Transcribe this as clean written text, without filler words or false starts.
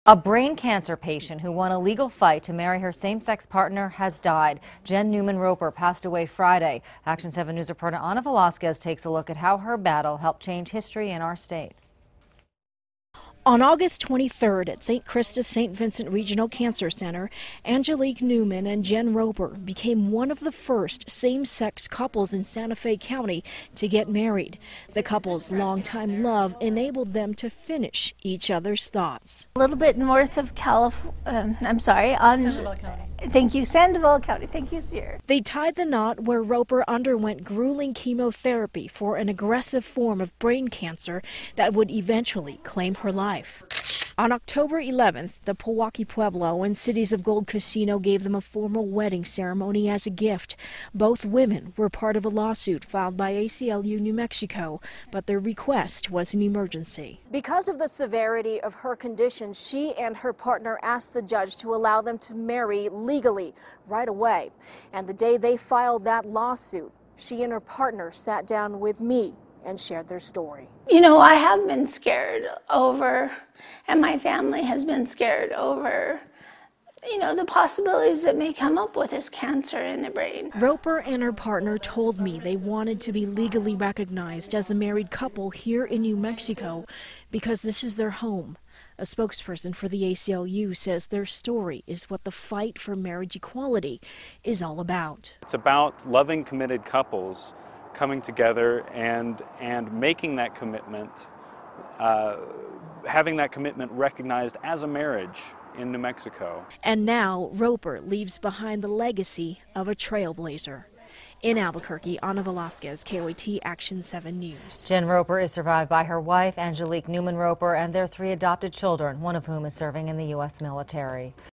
A brain cancer patient who won a legal fight to marry her same-sex partner has died. Jen Newman-Roper passed away Friday. Action 7 News reporter Ana Velasquez takes a look at how her battle helped change history in our state. On August 23rd at St. Christus St. Vincent Regional Cancer Center, Angelique Newman and Jen Roper became one of the first same-sex couples in Santa Fe County to get married. The couple's longtime love enabled them to finish each other's thoughts. A little bit north of California, Sandoval County. Thank you, Sandoval County. Thank you, dear. They tied the knot where Roper underwent grueling chemotherapy for an aggressive form of brain cancer that would eventually claim her life. On October 11th, the Pewaukee Pueblo and Cities of Gold Casino gave them a formal wedding ceremony as a gift. Both women were part of a lawsuit filed by ACLU New Mexico, but their request was an emergency. Because of the severity of her condition, she and her partner asked the judge to allow them to marry legally right away. And the day they filed that lawsuit, she and her partner sat down with me and shared their story. You know, I have been scared over, and my family has been scared over, the possibilities that may come up with this cancer in the brain. Roper and her partner told me they wanted to be legally recognized as a married couple here in New Mexico because this is their home. A spokesperson for the ACLU says their story is what the fight for marriage equality is all about. It's about loving, committed couples coming together and making that commitment, having that commitment recognized as a marriage in New Mexico. And now Roper leaves behind the legacy of a trailblazer. In Albuquerque, Ana Velasquez, KOAT Action 7 News. Jen Roper is survived by her wife, Angelique Newman-Roper, and their 3 adopted children, one of whom is serving in the U.S. military.